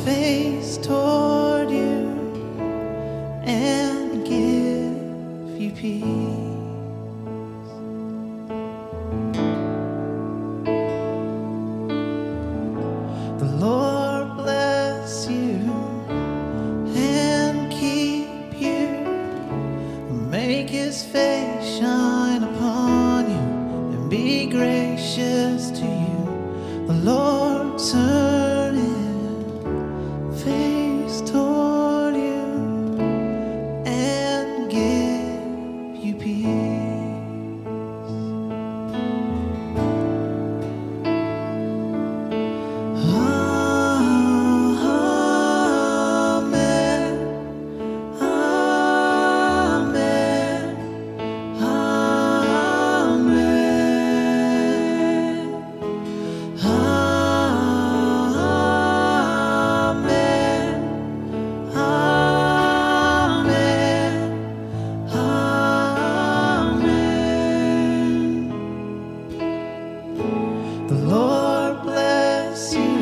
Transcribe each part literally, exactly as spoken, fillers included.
face toward you and give you peace. The Lord bless you and keep you, make his face shine upon you and be gracious to you. The Lord turn his face toward you and give you peace. The Lord bless you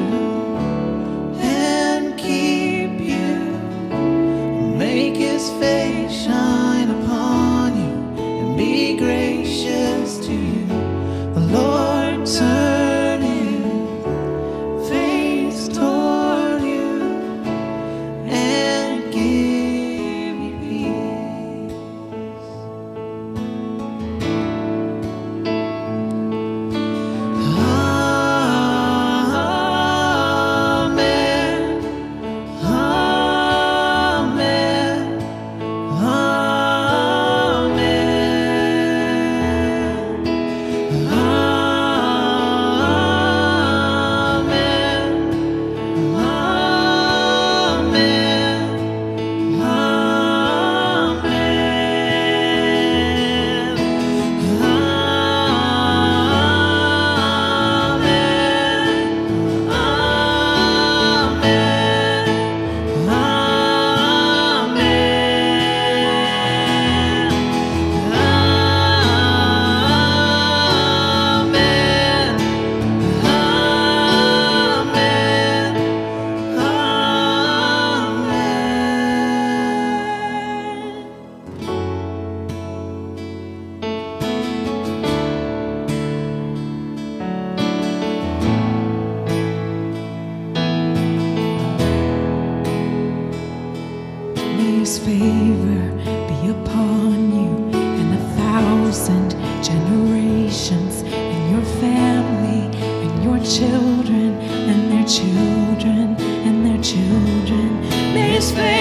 and keep you, make his face shine upon you and be gracious to you. The Lord turn his face toward you and give you peace. His favor be upon you and a thousand generations, and your family and your children and their children and their children. May his favor